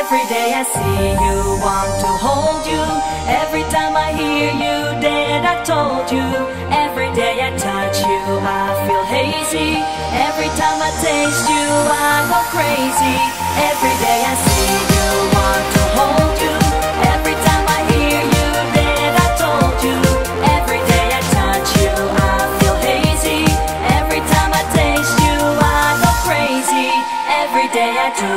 Every day I see you, want to hold you. Every time I hear you, that I told you. Every day I touch you, I feel hazy. Every time I taste you, I go crazy. Every day I see you, want to hold you. Every time I hear you, that I told you. Every day I touch you, I feel hazy. Every time I taste you, I go crazy. Every day I do.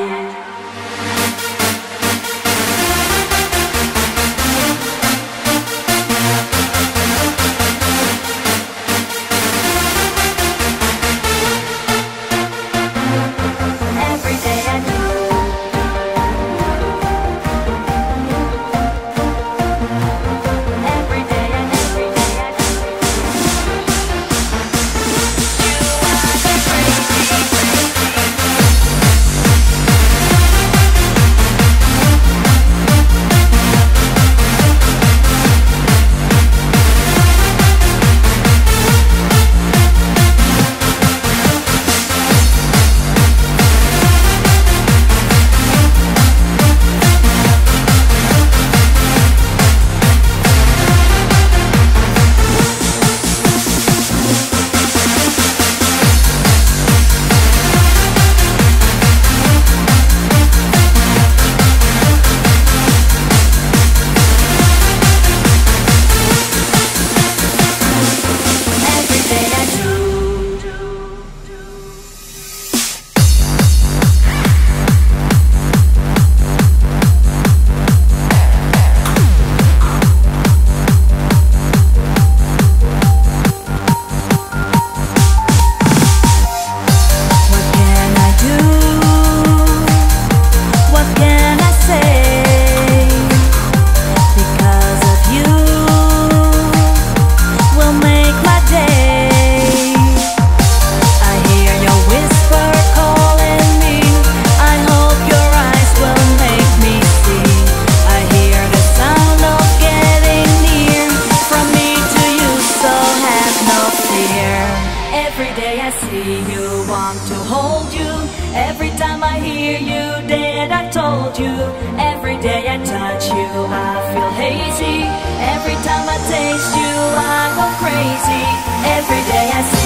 Every day I see you, want to hold you. Every time I hear you, that I told you. Every day I touch you, I feel hazy. Every time I taste you, I go crazy. Every day I see